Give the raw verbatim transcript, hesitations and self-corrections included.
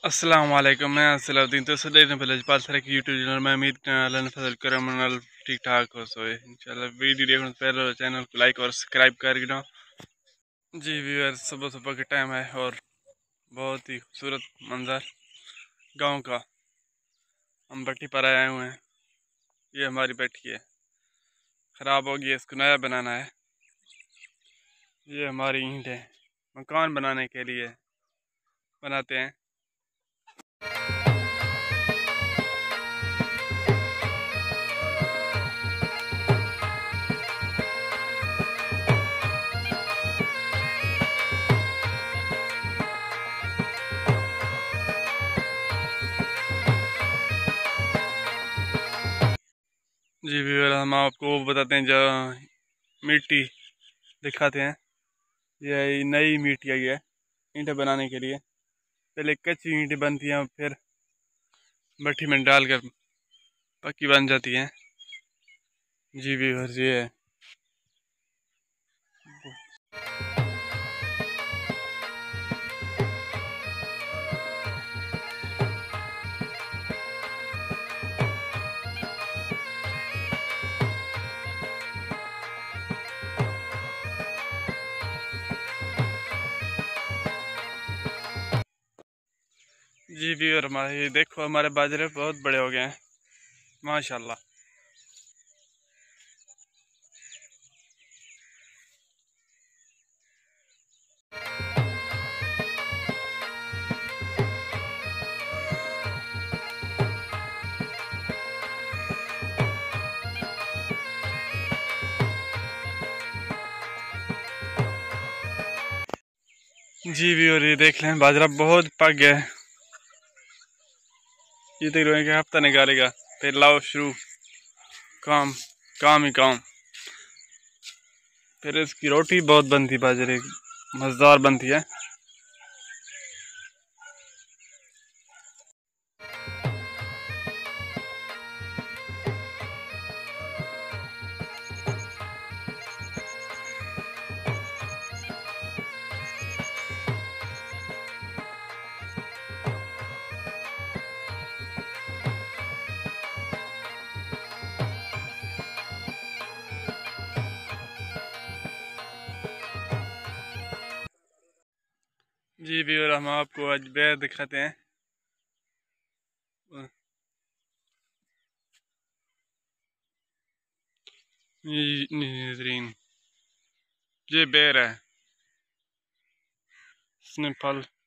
अस्सलाम वालेकुम। मैं सलाउद्दीन तो सदैव पाल सर की यूट्यूब चैनल में उम्मीद करना फजल करम नाल ठीक ठाक हो सोए इंशाल्लाह वीडियो देखने से पहले चैनल को लाइक और सब्सक्राइब कर दो। जी व्यूअर, सुबह सुबह का टाइम है और बहुत ही खूबसूरत मंजर गांव का। हम भट्टी पर आए हुए हैं। ये हमारी भट्टी है, ख़राब हो गई है, इसको नया बनाना है। ये हमारी ईंट है, मकान बनाने के लिए बनाते हैं। जी व्यूअर, हम आपको वो बताते हैं जो मिट्टी दिखाते हैं। ये नई मिट्टी आई है ईंटें बनाने के लिए। पहले कच्ची ईंटें बनती हैं, फिर भट्टी में डालकर पक्की बन जाती हैं। जी व्यूअर, ये है। जी व्यूअर, हमारे ये देखो, हमारे बाजरे बहुत बड़े हो गए हैं माशाल्लाह। जी व्यूअर, ये देख लें, बाजरा बहुत पक गया है। ये देख रहे हैं कि हफ्ता निकालेगा, फिर लाओ शुरू काम काम ही काम। फिर इसकी रोटी बहुत बनती, बाजरे की मज़ेदार बनती है। जी व्यूअर, हम आपको आज बेर दिखाते हैं। नजरीन, ये बेर है, इसने फल